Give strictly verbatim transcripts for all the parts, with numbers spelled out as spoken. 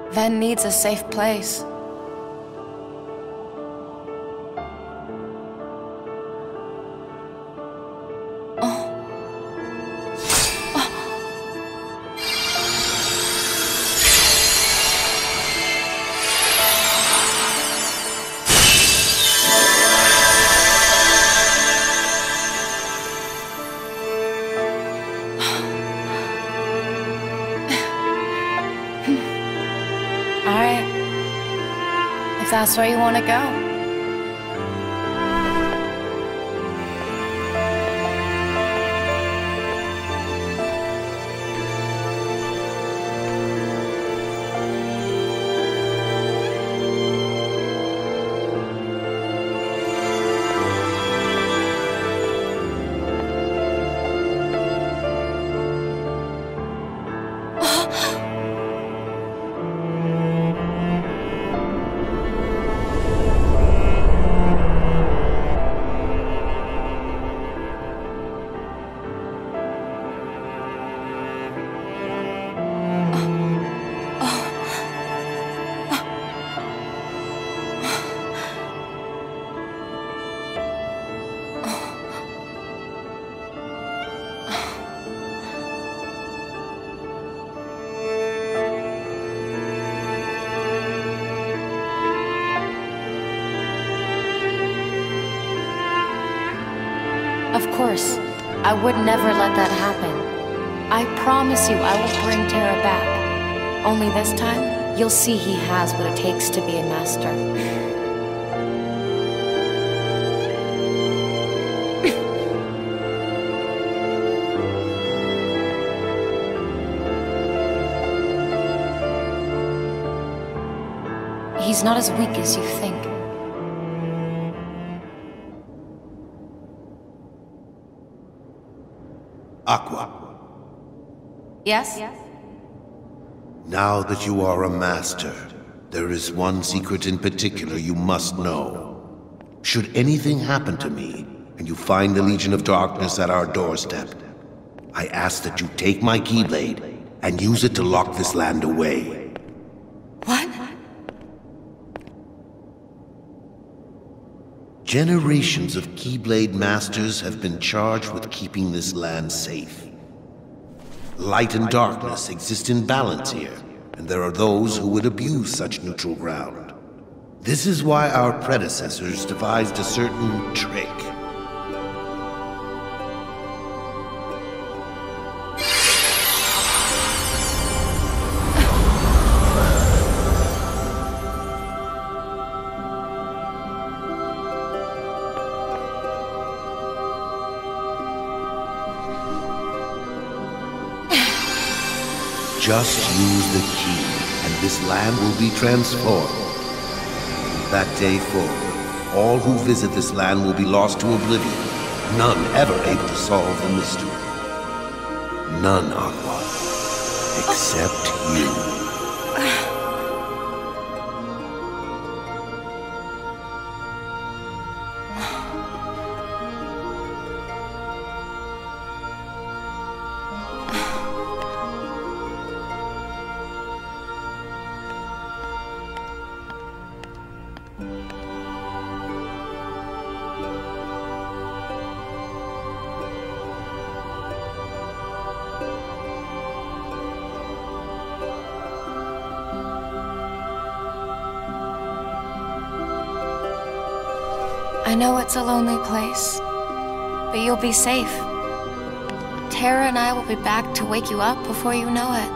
Ven needs a safe place. Alright. If that's where you want to go. Of course, I would never let that happen. I promise you I will bring Terra back. Only this time, you'll see he has what it takes to be a master. He's not as weak as you think. Aqua. Yes? Yes? Now that you are a master, there is one secret in particular you must know. Should anything happen to me, and you find the Legion of Darkness at our doorstep, I ask that you take my Keyblade and use it to lock this land away. What? Generations of Keyblade Masters have been charged with keeping this land safe. Light and darkness exist in balance here, and there are those who would abuse such neutral ground. This is why our predecessors devised a certain trick. Just use the key, and this land will be transformed. From that day forward, all who visit this land will be lost to oblivion, none ever able to solve the mystery. None, Aqua, except you. I know it's a lonely place, but you'll be safe. Terra and I will be back to wake you up before you know it.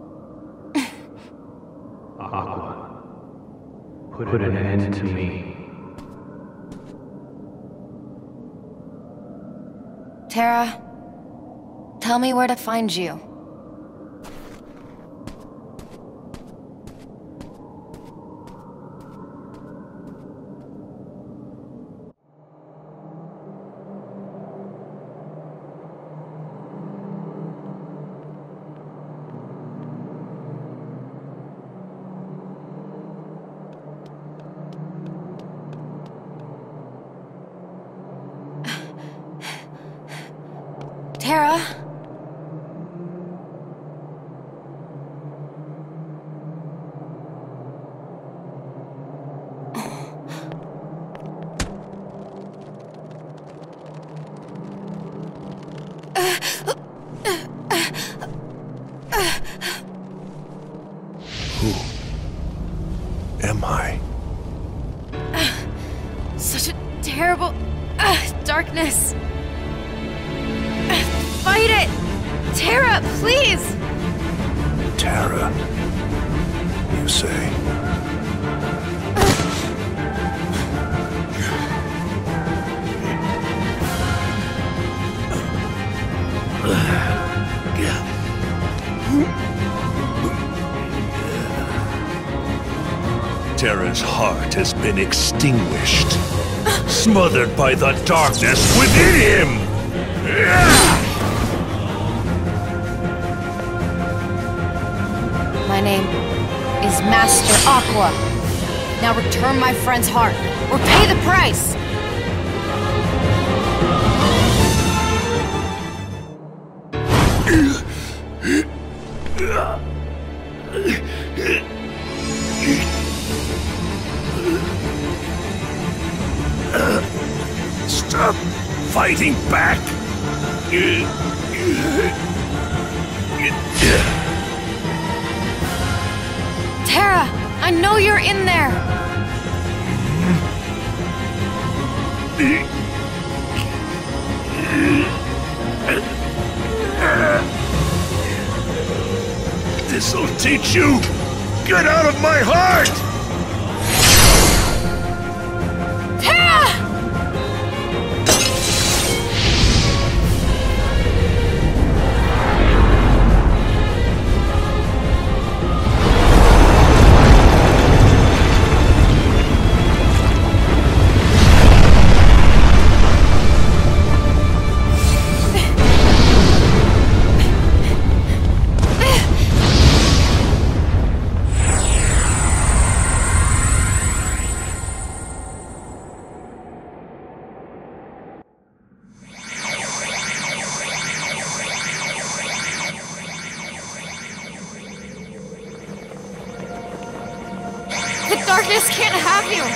Aqua, put an end to me. Terra, tell me where to find you. Terra? Who am I? Such a terrible uh, darkness. Fight it! Terra, please! Terra, you say? Terra's heart has been extinguished, smothered by the darkness within him! My name is Master Aqua. Now return my friend's heart, or pay the price! Stop fighting back! Terra, I know you're in there! This'll teach you! Get out of my heart! The darkness can't have you!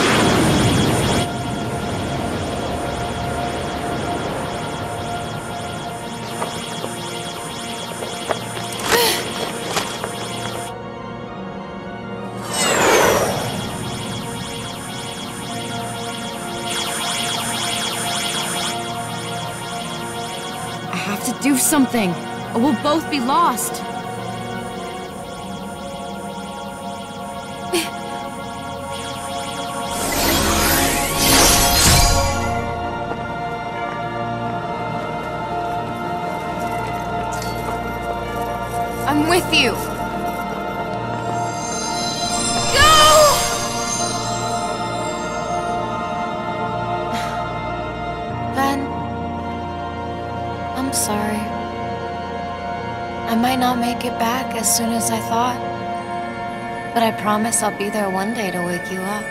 I have to do something, or we'll both be lost. I'm with you. Go! Ben, I'm sorry. I might not make it back as soon as I thought, but I promise I'll be there one day to wake you up.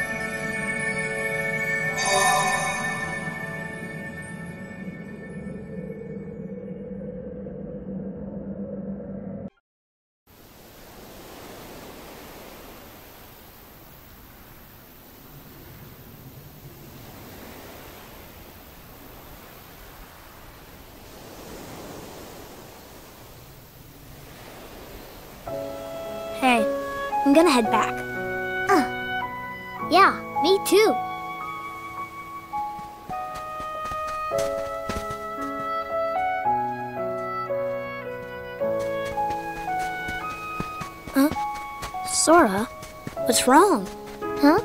Hey, I'm gonna head back. Uh, yeah, me too. Huh? Sora? What's wrong? Huh?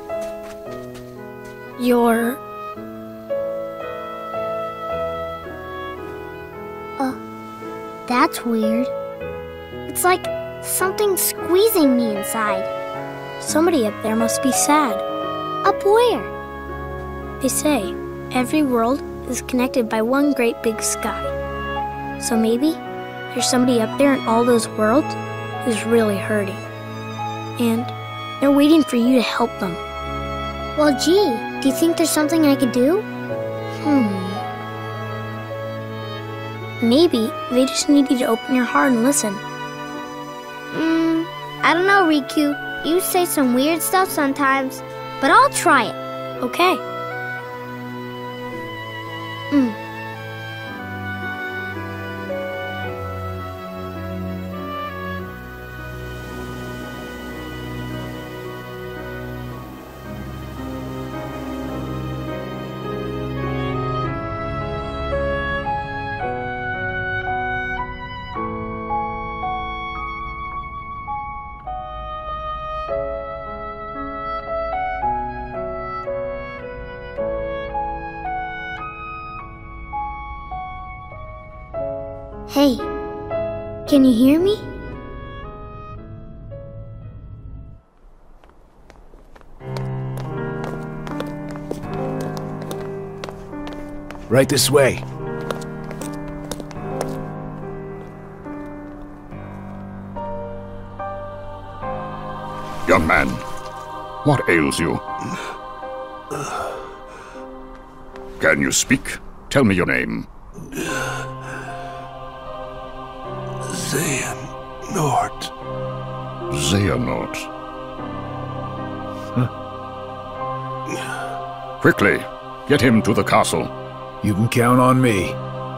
That's weird. It's like something squeezing me inside. Somebody up there must be sad. Up where? They say every world is connected by one great big sky. So maybe there's somebody up there in all those worlds who's really hurting. And they're waiting for you to help them. Well, gee, do you think there's something I could do? Hmm. Maybe they just need you to open your heart and listen. Hmm, I don't know, Riku. You say some weird stuff sometimes, but I'll try it. Okay. Hmm. Hey, can you hear me? Right this way. Young man, what ails you? Can you speak? Tell me your name. Xehanort. Xehanort. Huh. Quickly, get him to the castle. You can count on me.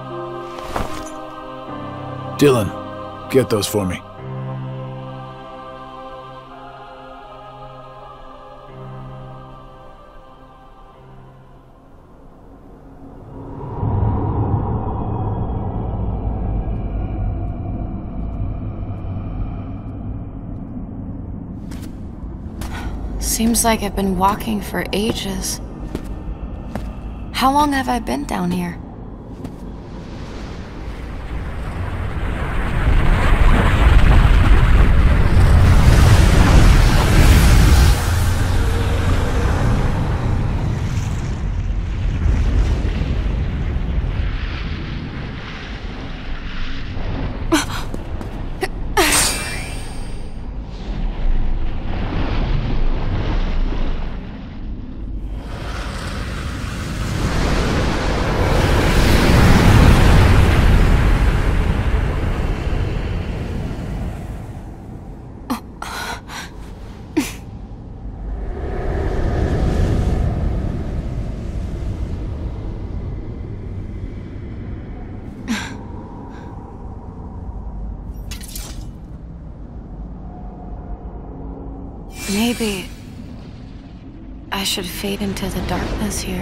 Dylan, get those for me. Seems like I've been walking for ages. How long have I been down here? Maybe I should fade into the darkness here.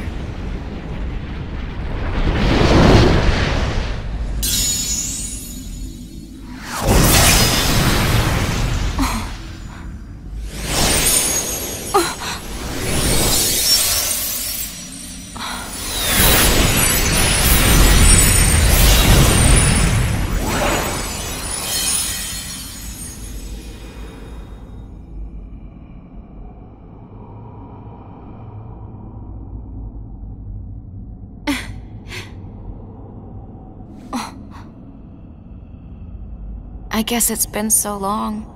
I guess it's been so long.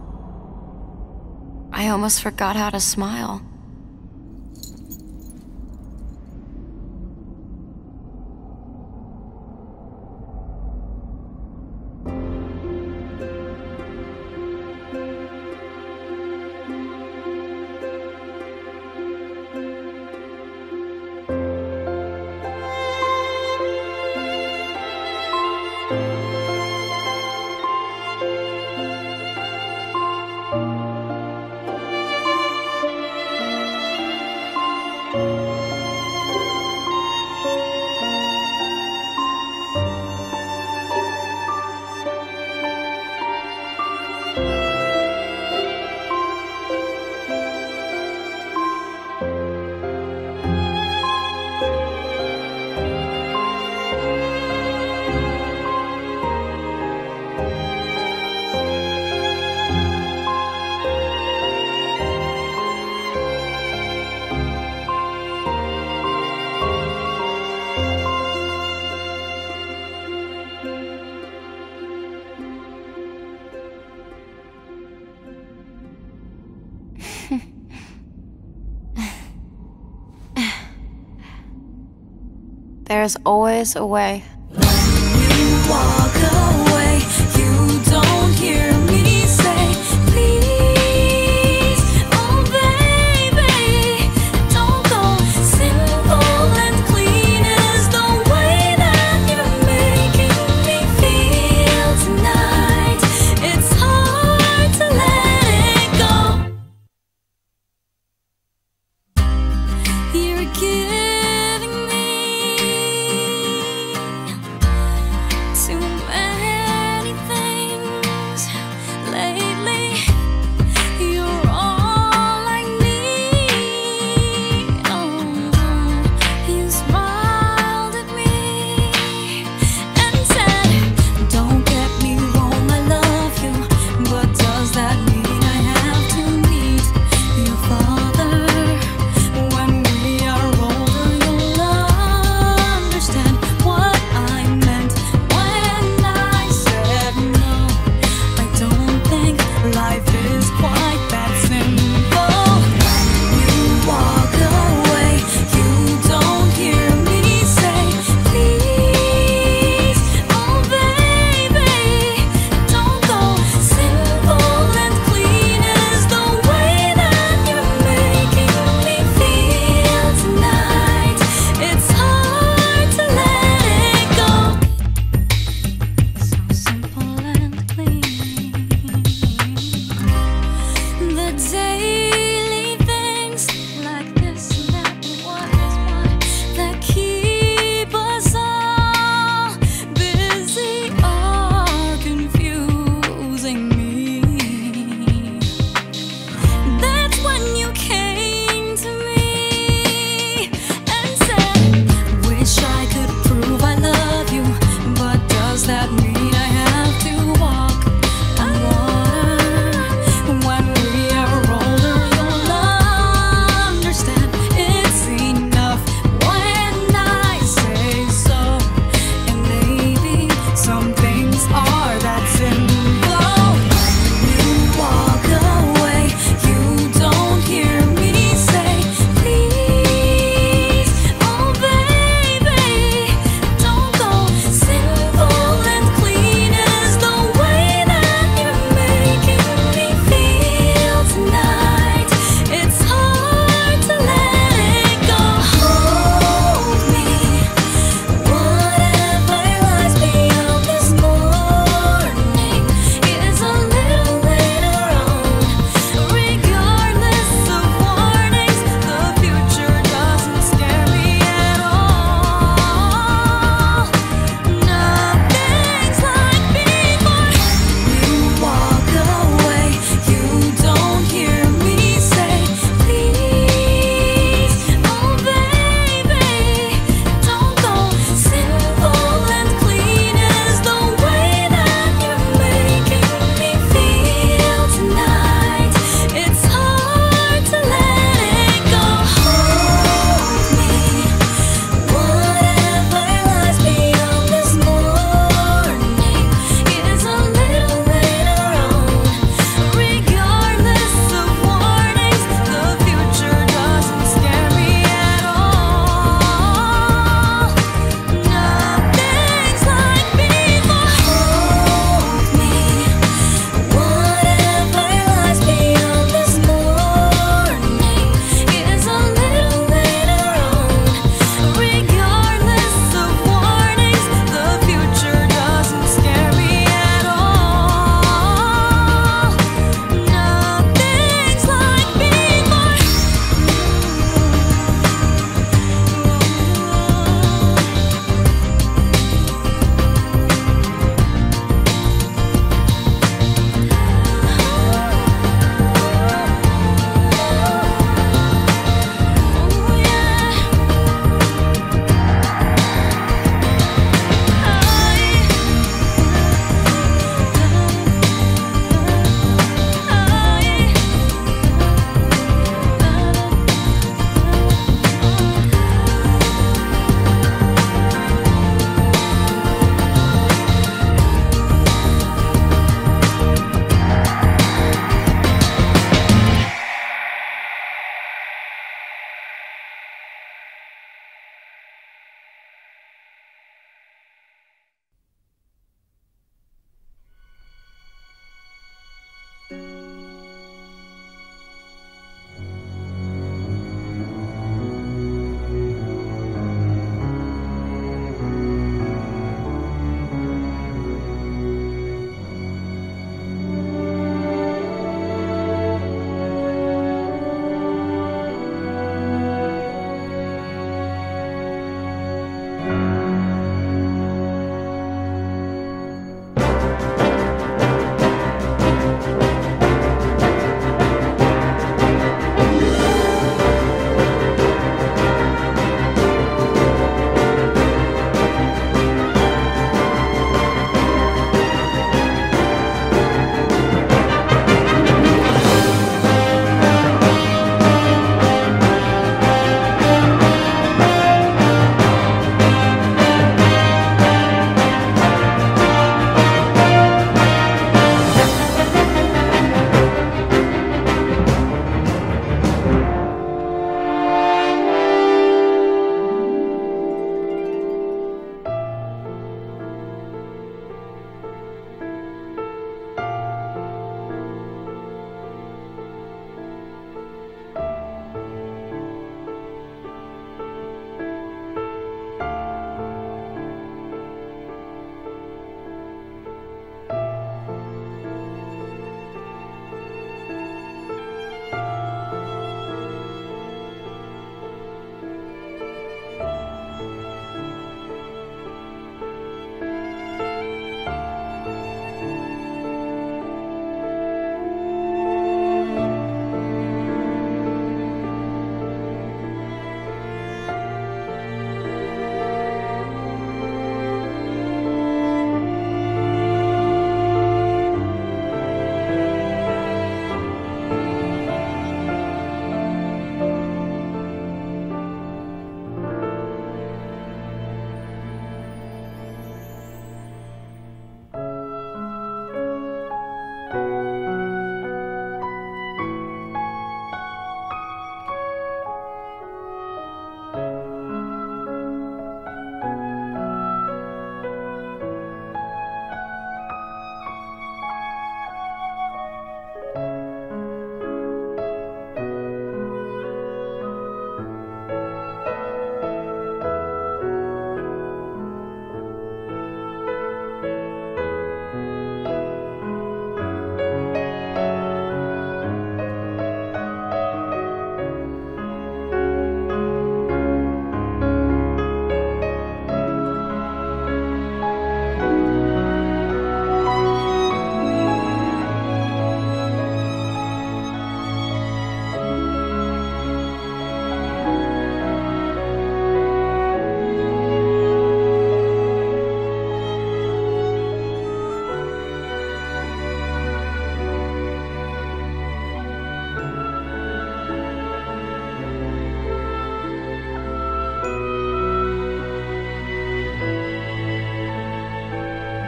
I almost forgot how to smile. There's always a way. Walk away, you don't hear me say, please, oh baby, don't go. Simple and clean is the way that you're making me feel tonight. It's hard to let it go. You're giving me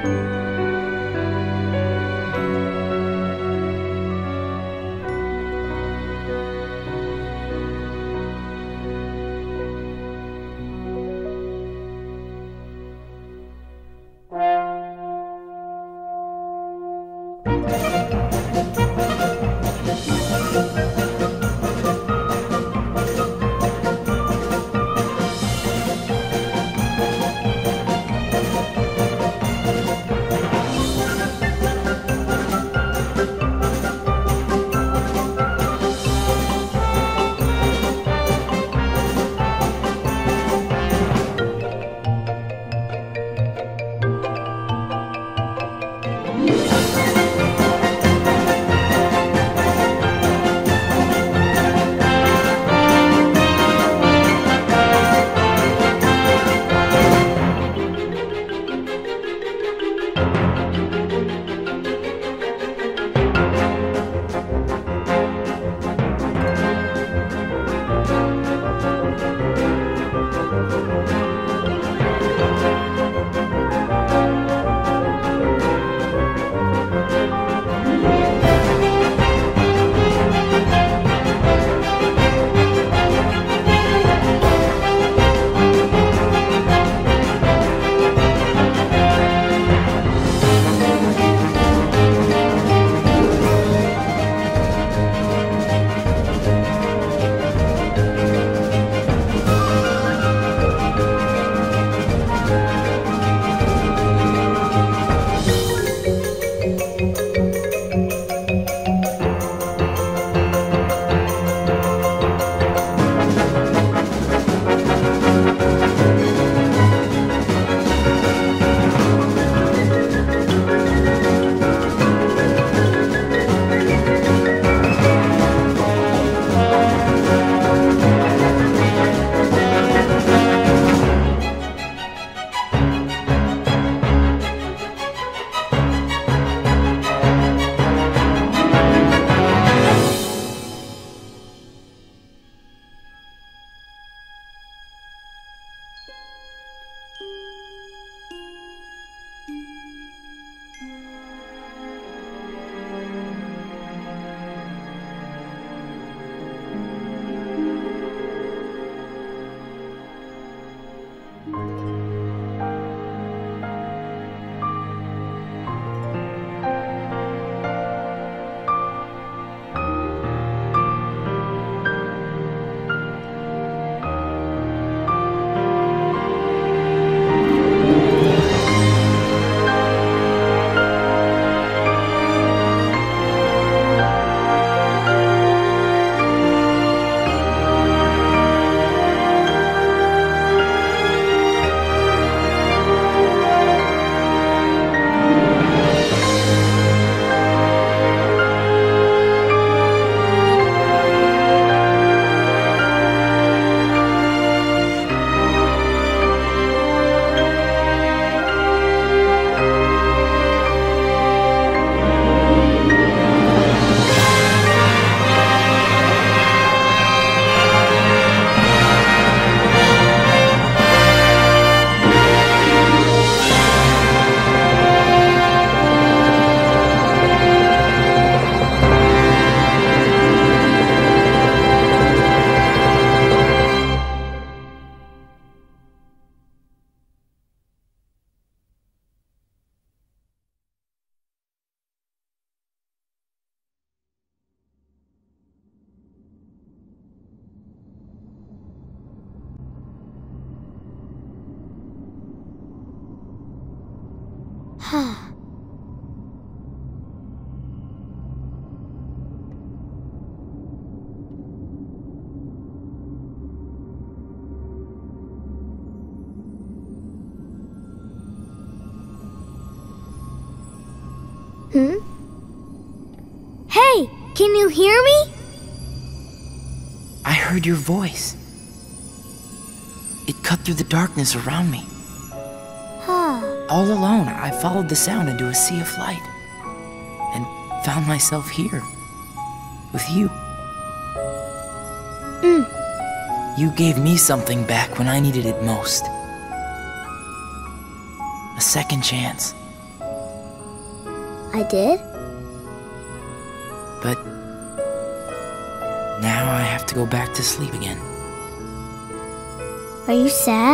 Hmm? Hey, can you hear me? I heard your voice. It cut through the darkness around me. Huh. All alone, I followed the sound into a sea of light and found myself here with you. Mm. You gave me something back when I needed it most. A second chance. I did? But now I have to go back to sleep again. Are you sad?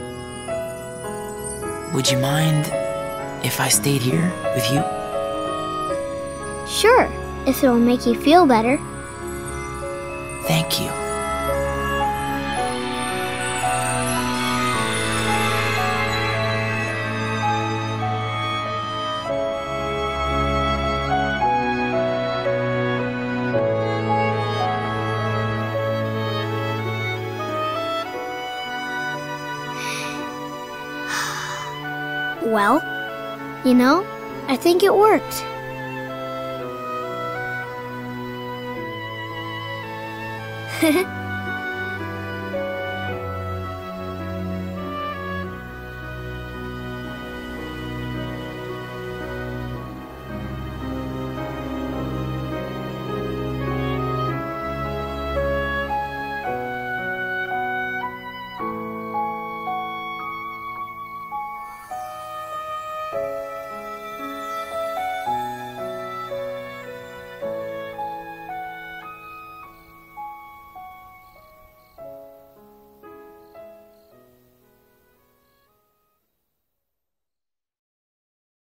Would you mind if I stayed here with you? Sure, if it'll make you feel better. Thank you. Well, you know, I think it worked.